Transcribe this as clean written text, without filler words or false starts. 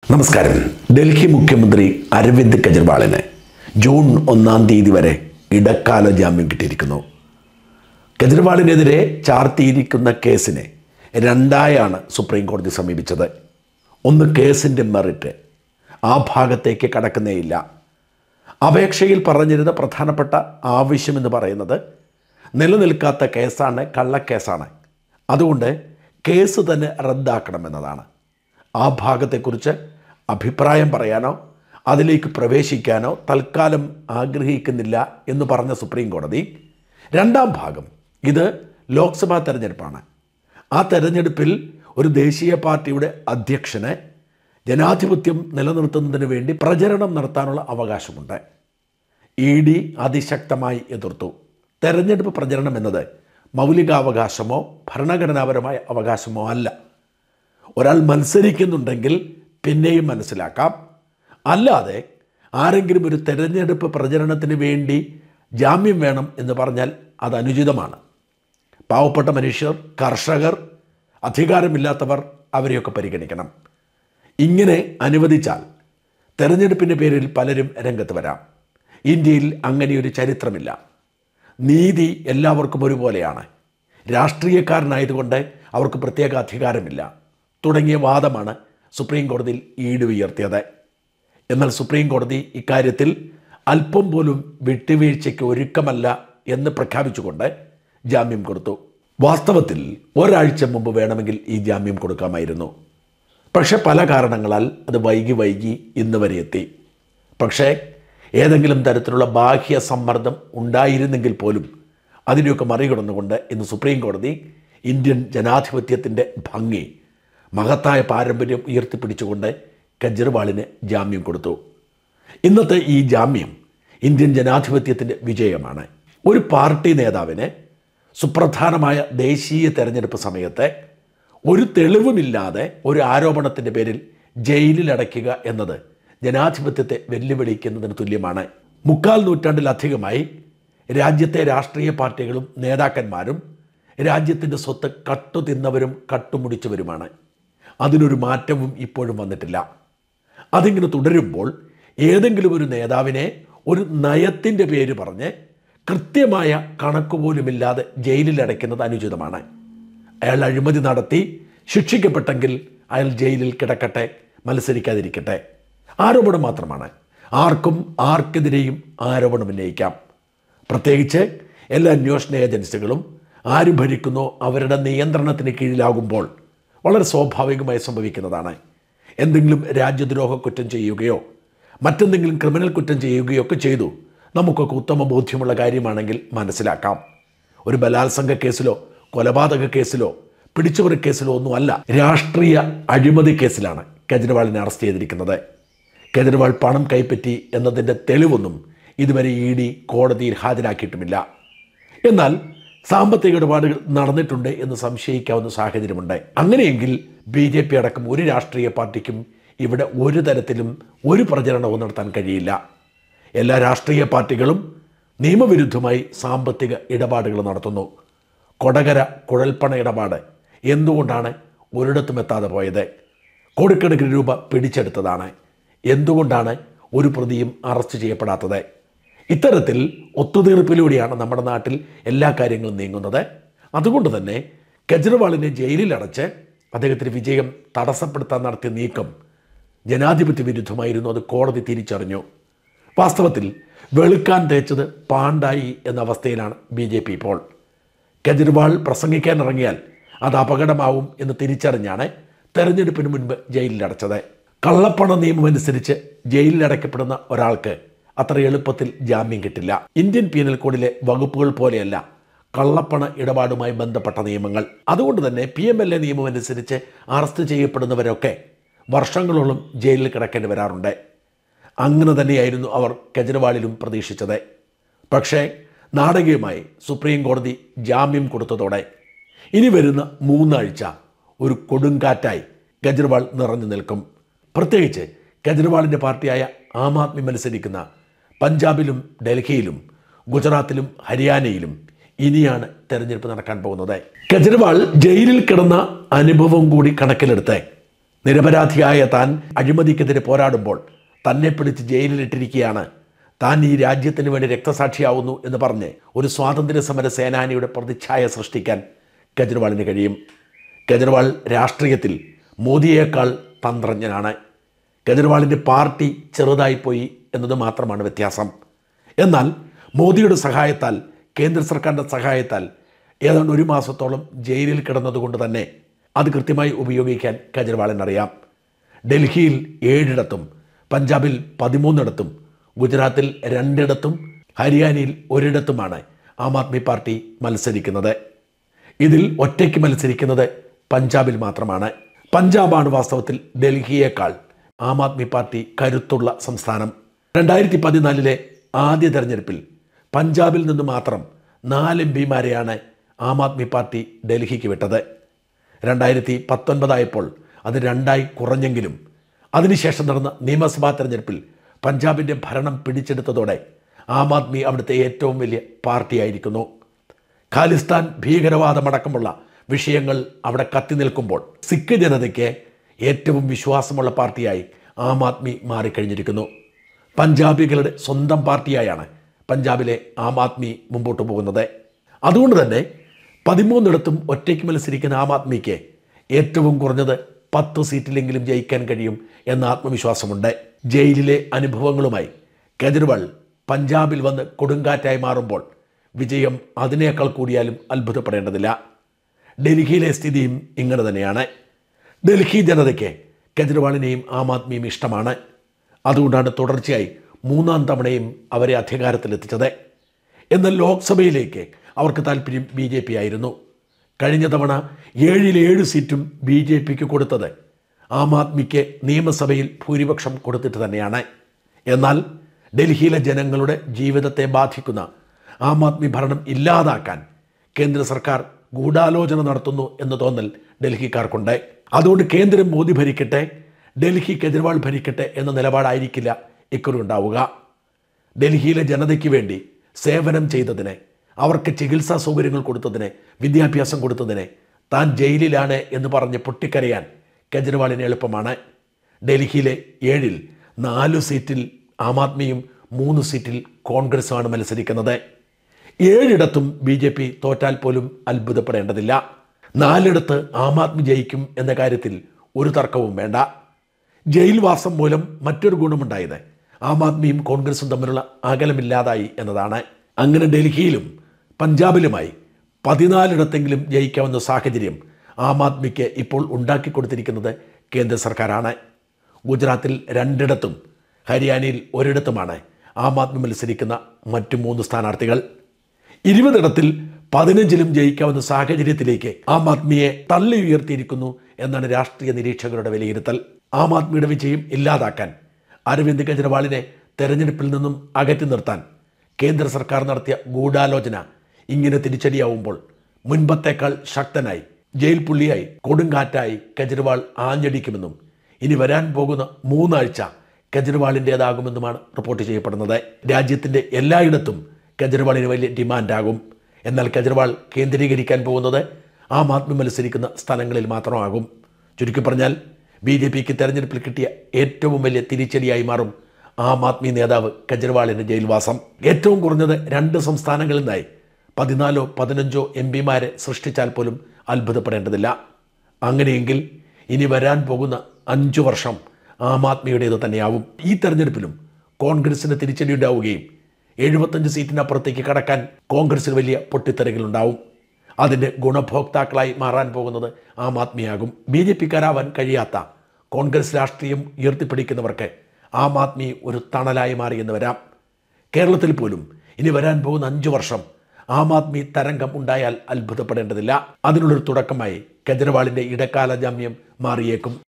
നമസ്കാരം. ഡൽഹി മുഖ്യമന്ത്രി അരവിന്ദ് കെജ്രിവാളിന് ജൂൺ 1-ാം തീയതി വരെ ഇടക്കാല ജാമ്യം കിട്ടിയിരിക്കുന്നു. കെജ്രിവാളിനെതിരെ ചാർത്തിയിരിക്കുന്ന കേസിനെ രണ്ടായാണ് സുപ്രീം കോടതി സമീപിച്ചത്. ഒന്ന്, കേസിൻ്റെ മെറിറ്റ്, ആ ഭാഗത്തേക്ക് കടക്കുന്നേയില്ല. അപേക്ഷയിൽ പറഞ്ഞിരുന്ന പ്രധാനപ്പെട്ട ആവശ്യമെന്ന് പറയുന്നത് നിലനിൽക്കാത്ത കേസാണ്, കള്ളക്കേസാണ്, അതുകൊണ്ട് കേസ് തന്നെ റദ്ദാക്കണമെന്നതാണ്. ആ ഭാഗത്തെക്കുറിച്ച് അഭിപ്രായം പറയാനോ അതിലേക്ക് പ്രവേശിക്കാനോ തൽക്കാലം ആഗ്രഹിക്കുന്നില്ല എന്ന് പറഞ്ഞ സുപ്രീം കോടതി രണ്ടാം ഭാഗം, ഇത് ലോക്സഭാ തെരഞ്ഞെടുപ്പാണ്, ആ തെരഞ്ഞെടുപ്പിൽ ഒരു ദേശീയ പാർട്ടിയുടെ അധ്യക്ഷന് ജനാധിപത്യം നിലനിർത്തുന്നതിന് വേണ്ടി പ്രചരണം നടത്താനുള്ള അവകാശമുണ്ട്. ED അതിശക്തമായി എതിർത്തു. തെരഞ്ഞെടുപ്പ് പ്രചരണം എന്നത് മൗലികാവകാശമോ ഭരണഘടനാപരമായ അവകാശമോ അല്ല. ഒരാൾ മത്സരിക്കുന്നുണ്ടെങ്കിൽ പിന്നെയും മനസ്സിലാക്കാം, അല്ലാതെ ആരെങ്കിലും ഒരു തെരഞ്ഞെടുപ്പ് പ്രചരണത്തിന് വേണ്ടി ജാമ്യം വേണം എന്ന് പറഞ്ഞാൽ അത് അനുചിതമാണ്. പാവപ്പെട്ട മനുഷ്യർ, കർഷകർ, അധികാരമില്ലാത്തവർ, അവരെയൊക്കെ പരിഗണിക്കണം. ഇങ്ങനെ അനുവദിച്ചാൽ തെരഞ്ഞെടുപ്പിൻ്റെ പേരിൽ പലരും രംഗത്ത് വരാം. ഇന്ത്യയിൽ അങ്ങനെയൊരു ചരിത്രമില്ല. നീതി എല്ലാവർക്കും ഒരുപോലെയാണ്. രാഷ്ട്രീയക്കാരനായതുകൊണ്ട് അവർക്ക് പ്രത്യേക അധികാരമില്ല തുടങ്ങിയ വാദമാണ് സുപ്രീം കോടതിയിൽ ED ഉയർത്തിയത്. എന്നാൽ സുപ്രീം കോടതി ഇക്കാര്യത്തിൽ അല്പം പോലും വിട്ടുവീഴ്ചയ്ക്ക് ഒരുക്കമല്ല എന്ന് പ്രഖ്യാപിച്ചുകൊണ്ട് ജാമ്യം കൊടുത്തു. വാസ്തവത്തിൽ ഒരാഴ്ച മുമ്പ് വേണമെങ്കിൽ ഈ ജാമ്യം കൊടുക്കാമായിരുന്നു. പക്ഷേ പല കാരണങ്ങളാൽ അത് വൈകി ഇന്ന് വരെ എത്തി. പക്ഷേ ഏതെങ്കിലും തരത്തിലുള്ള ബാഹ്യ സമ്മർദ്ദം ഉണ്ടായിരുന്നെങ്കിൽ പോലും അതിനെയൊക്കെ മറികടന്നുകൊണ്ട് ഇന്ന് സുപ്രീം കോടതി ഇന്ത്യൻ ജനാധിപത്യത്തിൻ്റെ ഭംഗി, മഹത്തായ പാരമ്പര്യം ഉയർത്തിപ്പിടിച്ചുകൊണ്ട് കെജ്രിവാളിന് ജാമ്യം കൊടുത്തു. ഇന്നത്തെ ഈ ജാമ്യം ഇന്ത്യൻ ജനാധിപത്യത്തിൻ്റെ വിജയമാണ്. ഒരു പാർട്ടി നേതാവിനെ സുപ്രധാനമായ ദേശീയ തെരഞ്ഞെടുപ്പ് സമയത്ത് ഒരു തെളിവുമില്ലാതെ ഒരു ആരോപണത്തിൻ്റെ പേരിൽ ജയിലിൽ അടയ്ക്കുക എന്നത് ജനാധിപത്യത്തെ വെല്ലുവിളിക്കുന്നതിന് തുല്യമാണ്. 3/4 നൂറ്റാണ്ടിലധികമായി രാജ്യത്തെ രാഷ്ട്രീയ പാർട്ടികളും നേതാക്കന്മാരും രാജ്യത്തിൻ്റെ സ്വത്ത് കട്ടുതിന്നവരും കട്ടുമുടിച്ചവരുമാണ്. അതിനൊരു മാറ്റവും ഇപ്പോഴും വന്നിട്ടില്ല. അതിങ്ങനെ തുടരുമ്പോൾ ഏതെങ്കിലും ഒരു നേതാവിനെ ഒരു നയത്തിൻ്റെ പേര് പറഞ്ഞ് കൃത്യമായ കണക്കുപോലുമില്ലാതെ ജയിലിൽ അടയ്ക്കുന്നത് അനുചിതമാണ്. അയാൾ അഴിമതി നടത്തി ശിക്ഷിക്കപ്പെട്ടെങ്കിൽ അയാൾ ജയിലിൽ കിടക്കട്ടെ, മത്സരിക്കാതിരിക്കട്ടെ. ആരോപണം മാത്രമാണ്. ആർക്കും ആർക്കെതിരെയും ആരോപണം ഉന്നയിക്കാം. പ്രത്യേകിച്ച് എല്ലാ അന്വേഷണ ഏജൻസികളും ആര് ഭരിക്കുന്നോ അവരുടെ നിയന്ത്രണത്തിന് കീഴിലാകുമ്പോൾ വളരെ സ്വാഭാവികമായി സംഭവിക്കുന്നതാണ്. എന്തെങ്കിലും രാജ്യദ്രോഹ കുറ്റം ചെയ്യുകയോ മറ്റെന്തെങ്കിലും ക്രിമിനൽ കുറ്റം ചെയ്യുകയോ ഒക്കെ ചെയ്തു നമുക്കൊക്കെ ഉത്തമ ബോധ്യമുള്ള കാര്യമാണെങ്കിൽ മനസ്സിലാക്കാം. ഒരു ബലാത്സംഗ കേസിലോ കൊലപാതക കേസിലോ പിടിച്ചുപറി കേസിലോ ഒന്നുമല്ല, രാഷ്ട്രീയ അഴിമതി കേസിലാണ് കെജ്രിവാളിനെ അറസ്റ്റ് ചെയ്തിരിക്കുന്നത്. കെജ്രിവാൾ പണം കൈപ്പറ്റി എന്നതിൻ്റെ തെളിവൊന്നും ഇതുവരെ ED കോടതിയിൽ ഹാജരാക്കിയിട്ടുമില്ല. എന്നാൽ സാമ്പത്തിക ഇടപാടുകൾ നടന്നിട്ടുണ്ട് എന്ന് സംശയിക്കാവുന്ന സാഹചര്യമുണ്ട്. അങ്ങനെയെങ്കിൽ BJP അടക്കം ഒരു രാഷ്ട്രീയ പാർട്ടിക്കും ഇവിടെ ഒരു തരത്തിലും ഒരു പ്രചരണവും നടത്താൻ കഴിയില്ല. എല്ലാ രാഷ്ട്രീയ പാർട്ടികളും നിയമവിരുദ്ധമായി സാമ്പത്തിക ഇടപാടുകൾ നടത്തുന്നു. കൊടകര കുഴൽപ്പണ ഇടപാട് എന്തുകൊണ്ടാണ് ഒരിടത്തും എത്താതെ പോയത്? കോടിക്കണക്കിന് രൂപ പിടിച്ചെടുത്തതാണ്. എന്തുകൊണ്ടാണ് ഒരു പ്രതിയും അറസ്റ്റ് ചെയ്യപ്പെടാത്തത്? ഇത്തരത്തിൽ ഒത്തുതീർപ്പിലൂടെയാണ് നമ്മുടെ നാട്ടിൽ എല്ലാ കാര്യങ്ങളും നീങ്ങുന്നത്. അതുകൊണ്ട് തന്നെ കെജ്രിവാളിനെ ജയിലിലടച്ച് അദ്ദേഹത്തിന് വിജയം തടസ്സപ്പെടുത്താൻ നടത്തിയ നീക്കം ജനാധിപത്യ വിരുദ്ധമായിരുന്നു. അത് കോടതി തിരിച്ചറിഞ്ഞു. വാസ്തവത്തിൽ വെളുക്കാൻ തേച്ചത് പാണ്ടായി എന്ന അവസ്ഥയിലാണ് BJP ഇപ്പോൾ. കെജ്രിവാൾ പ്രസംഗിക്കാൻ ഇറങ്ങിയാൽ അത് അപകടമാവും എന്ന് തിരിച്ചറിഞ്ഞാണ് തെരഞ്ഞെടുപ്പിന് മുൻപ് ജയിലിലടച്ചത്. കള്ളപ്പണ നിയമമനുസരിച്ച് ജയിലിലടയ്ക്കപ്പെടുന്ന ഒരാൾക്ക് അത്ര എളുപ്പത്തിൽ ജാമ്യം കിട്ടില്ല. ഇന്ത്യൻ പീനൽ കോഡിലെ വകുപ്പുകൾ പോലെയല്ല കള്ളപ്പണ ഇടപാടുമായി ബന്ധപ്പെട്ട നിയമങ്ങൾ. അതുകൊണ്ട് തന്നെ PMLA നിയമം അനുസരിച്ച് അറസ്റ്റ് ചെയ്യപ്പെടുന്നവരൊക്കെ വർഷങ്ങളോളം ജയിലിൽ കിടക്കേണ്ടി വരാറുണ്ട്. അങ്ങനെ തന്നെയായിരുന്നു അവർ കെജ്രിവാളിലും പ്രതീക്ഷിച്ചത്. പക്ഷേ നാടകീയമായി സുപ്രീം കോടതി ജാമ്യം കൊടുത്തതോടെ ഇനി വരുന്ന 3 ആഴ്ച ഒരു കൊടുങ്കാറ്റായി കെജ്രിവാൾ നിറഞ്ഞു നിൽക്കും. പ്രത്യേകിച്ച് കെജ്രിവാളിൻ്റെ പാർട്ടിയായ ആം ആദ്മി മത്സരിക്കുന്ന പഞ്ചാബിലും ഡൽഹിയിലും ഗുജറാത്തിലും ഹരിയാനയിലും ഇനിയാണ് തെരഞ്ഞെടുപ്പ് നടക്കാൻ പോകുന്നത്. കെജ്രിവാൾ ജയിലിൽ കിടന്ന അനുഭവം കൂടി കണക്കിലെടുത്ത് നിരപരാധിയായ താൻ അഴിമതിക്കെതിരെ പോരാടുമ്പോൾ തന്നെ പിടിച്ച് ജയിലിലിട്ടിരിക്കുകയാണ്, താൻ ഈ രാജ്യത്തിന് വേണ്ടി രക്തസാക്ഷിയാവുന്നു എന്ന് പറഞ്ഞ് ഒരു സ്വാതന്ത്ര്യ സമര സേനാനിയുടെ പ്രതിച്ഛായ സൃഷ്ടിക്കാൻ കെജ്രിവാളിന് കഴിയും. കെജ്രിവാൾ രാഷ്ട്രീയത്തിൽ മോദിയേക്കാൾ തന്ത്രജ്ഞനാണ്. കെജ്രിവാളിൻ്റെ പാർട്ടി ചെറുതായിപ്പോയി എന്നത് മാത്രമാണ് വ്യത്യാസം. എന്നാൽ മോദിയുടെ സഹായത്താൽ, കേന്ദ്ര സർക്കാരിൻ്റെ സഹായത്താൽ ഏതാണ്ട് 1 മാസത്തോളം ജയിലിൽ കിടന്നതുകൊണ്ട് തന്നെ അത് കൃത്യമായി ഉപയോഗിക്കാൻ കെജ്രിവാളിനറിയാം. ഡൽഹിയിൽ 7 പഞ്ചാബിൽ 13 ഗുജറാത്തിൽ 2 ഹരിയാനയിൽ 1 ആം ആദ്മി പാർട്ടി മത്സരിക്കുന്നത്. ഇതിൽ ഒറ്റയ്ക്ക് മത്സരിക്കുന്നത് പഞ്ചാബിൽ മാത്രമാണ്. പഞ്ചാബാണ് വാസ്തവത്തിൽ ഡൽഹിയേക്കാൾ ആം ആദ്മി പാർട്ടി കരുത്തുള്ള സംസ്ഥാനം. 2014 ആദ്യ തെരഞ്ഞെടുപ്പിൽ പഞ്ചാബിൽ നിന്ന് മാത്രം 4 എംപിമാരെയാണ് ആം ആദ്മി പാർട്ടി ഡൽഹിക്ക് വിട്ടത്. 2019 ആയപ്പോൾ അത് 2 കുറഞ്ഞെങ്കിലും അതിനുശേഷം നടന്ന നിയമസഭാ തെരഞ്ഞെടുപ്പിൽ പഞ്ചാബിൻ്റെ ഭരണം പിടിച്ചെടുത്തതോടെ ആം ആദ്മി അവിടുത്തെ ഏറ്റവും വലിയ പാർട്ടിയായിരിക്കുന്നു. ഖാലിസ്ഥാൻ ഭീകരവാദമടക്കമുള്ള വിഷയങ്ങൾ അവിടെ കത്തി നിൽക്കുമ്പോൾ സിഖ് ജനതയ്ക്ക് ഏറ്റവും വിശ്വാസമുള്ള പാർട്ടിയായി ആം ആദ്മി മാറിക്കഴിഞ്ഞിരിക്കുന്നു. പഞ്ചാബികളുടെ സ്വന്തം പാർട്ടിയായാണ് പഞ്ചാബിലെ ആം ആദ്മി മുമ്പോട്ട് പോകുന്നത്. അതുകൊണ്ട് തന്നെ 13 ഒറ്റയ്ക്ക് മത്സരിക്കുന്ന ആം ആദ്മിക്ക് ഏറ്റവും കുറഞ്ഞത് 10 സീറ്റിലെങ്കിലും ജയിക്കാൻ കഴിയും എന്ന ആത്മവിശ്വാസമുണ്ട്. ജയിലിലെ അനുഭവങ്ങളുമായി കെജ്രിവാൾ പഞ്ചാബിൽ വന്ന് കൊടുങ്കാറ്റായി മാറുമ്പോൾ വിജയം അതിനേക്കാൾ കൂടിയാലും അത്ഭുതപ്പെടേണ്ടതില്ല. ഡൽഹിയിലെ സ്ഥിതിയും ഇങ്ങനെ തന്നെയാണ്. ഡൽഹി ജനതയ്ക്ക് കെജ്രിവാളിനെയും ആം ആദ്മിയും ഇഷ്ടമാണ്. അതുകൊണ്ടാണ് തുടർച്ചയായി 3ാം തവണയും അവരെ അധികാരത്തിലെത്തിച്ചത്. എന്നാൽ ലോക്സഭയിലേക്ക് അവർക്ക് താല്പര്യം BJP ആയിരുന്നു. കഴിഞ്ഞ തവണ 7 സീറ്റും BJPക്ക് കൊടുത്തത് ആം ആദ്മിക്ക് നിയമസഭയിൽ ഭൂരിപക്ഷം കൊടുത്തിട്ട് തന്നെയാണ്. എന്നാൽ ഡൽഹിയിലെ ജനങ്ങളുടെ ജീവിതത്തെ ബാധിക്കുന്ന ആം ആദ്മി ഭരണം ഇല്ലാതാക്കാൻ കേന്ദ്ര സർക്കാർ ഗൂഢാലോചന നടത്തുന്നു എന്ന തോന്നൽ ഡൽഹിക്കാർക്കുണ്ട്. അതുകൊണ്ട് കേന്ദ്രം മോദി ഭരിക്കട്ടെ, ഡൽഹി കെജ്രിവാൾ ഭരിക്കട്ടെ എന്ന നിലപാടായിരിക്കില്ല ഇക്കുറി ഉണ്ടാവുക. ഡൽഹിയിലെ ജനതയ്ക്ക് വേണ്ടി സേവനം ചെയ്തതിന്, അവർക്ക് ചികിത്സാ സൗകര്യങ്ങൾ കൊടുത്തതിന്, വിദ്യാഭ്യാസം കൊടുത്തതിന് താൻ ജയിലിലാണ് എന്ന് പറഞ്ഞ് പൊട്ടിക്കരയാൻ കെജ്രിവാളിന് എളുപ്പമാണ്. ഡൽഹിയിലെ 7 4 സീറ്റിൽ ആം ആദ്മിയും 3 സീറ്റിൽ കോൺഗ്രസുമാണ് മത്സരിക്കുന്നത്. 7 BJP തോറ്റാൽ പോലും അത്ഭുതപ്പെടേണ്ടതില്ല. 4 ആം ആദ്മി ജയിക്കും എന്ന കാര്യത്തിൽ ഒരു തർക്കവും വേണ്ട. ജയിൽവാസം മൂലം മറ്റൊരു ഗുണമുണ്ടായത് ആം ആദ്മിയും കോൺഗ്രസും തമ്മിലുള്ള അകലമില്ലാതായി എന്നതാണ്. അങ്ങനെ ഡൽഹിയിലും പഞ്ചാബിലുമായി 14 ജയിക്കാവുന്ന സാഹചര്യം ആം ആദ്മിക്ക് ഇപ്പോൾ ഉണ്ടാക്കിക്കൊടുത്തിരിക്കുന്നത് കേന്ദ്ര സർക്കാരാണ്. ഗുജറാത്തിൽ 2 ഹരിയാനയിൽ 1 ആം ആദ്മി മത്സരിക്കുന്ന മറ്റു 3 സ്ഥാനാർത്ഥികൾ. 20 15 ജയിക്കാവുന്ന സാഹചര്യത്തിലേക്ക് ആം ആദ്മിയെ തള്ളി ഉയർത്തിയിരിക്കുന്നു എന്നാണ് രാഷ്ട്രീയ നിരീക്ഷകരുടെ വിലയിരുത്തൽ. ആം ആദ്മിയുടെ വിജയം ഇല്ലാതാക്കാൻ, അരവിന്ദ് കെജ്രിവാളിനെ തെരഞ്ഞെടുപ്പിൽ നിന്നും അകറ്റി നിർത്താൻ കേന്ദ്ര സർക്കാർ നടത്തിയ ഗൂഢാലോചന ഇങ്ങനെ തിരിച്ചടിയാവുമ്പോൾ മുൻപത്തേക്കാൾ ശക്തനായി, ജയിൽ പുള്ളിയായി, കൊടുങ്കാറ്റായി കെജ്രിവാൾ ആഞ്ഞടിക്കുമെന്നും ഇനി വരാൻ പോകുന്ന 3 ആഴ്ച കെജ്രിവാളിൻ്റേതാകുമെന്നുമാണ് റിപ്പോർട്ട് ചെയ്യപ്പെടുന്നത്. രാജ്യത്തിൻ്റെ എല്ലായിടത്തും കെജ്രിവാളിന് വലിയ ഡിമാൻഡാകും. എന്നാൽ കെജ്രിവാൾ കേന്ദ്രീകരിക്കാൻ പോകുന്നത് ആം ആദ്മി മത്സരിക്കുന്ന സ്ഥലങ്ങളിൽ മാത്രമാകും. ചുരുക്കി പറഞ്ഞാൽ BJPക്ക് തെരഞ്ഞെടുപ്പിൽ കിട്ടിയ ഏറ്റവും വലിയ തിരിച്ചടിയായി മാറും ആം ആദ്മി നേതാവ് കെജ്രിവാളിൻ്റെ ജയിൽവാസം. ഏറ്റവും കുറഞ്ഞത് 2 സംസ്ഥാനങ്ങളിൽ നിന്നായി 14 15 എംപിമാരെ സൃഷ്ടിച്ചാൽ പോലും അത്ഭുതപ്പെടേണ്ടതില്ല. അങ്ങനെയെങ്കിൽ ഇനി വരാൻ പോകുന്ന 5 വർഷം ആം ആദ്മിയുടേത് തന്നെയാവും. ഈ തെരഞ്ഞെടുപ്പിലും കോൺഗ്രസിന് തിരിച്ചടിയുണ്ടാവുകയും 75 സീറ്റിനപ്പുറത്തേക്ക് കടക്കാൻ കോൺഗ്രസിന് വലിയ പൊട്ടിത്തെറികളുണ്ടാവും. അതിൻ്റെ ഗുണഭോക്താക്കളായി മാറാൻ പോകുന്നത് ആം ആദ്മിയാകും. BJPക്കാരാവാൻ കഴിയാത്ത കോൺഗ്രസ് രാഷ്ട്രീയം ഉയർത്തിപ്പിടിക്കുന്നവർക്ക് ആം ആദ്മി ഒരു തണലായി മാറിയെന്ന് വരാം. കേരളത്തിൽ പോലും ഇനി വരാൻ പോകുന്ന 5 വർഷം ആം ആദ്മി തരംഗം ഉണ്ടായാൽ അത്ഭുതപ്പെടേണ്ടതില്ല. അതിനുള്ളൊരു തുടക്കമായി കെജ്രിവാളിൻ്റെ ഇടക്കാല ജാമ്യം മാറിയേക്കും.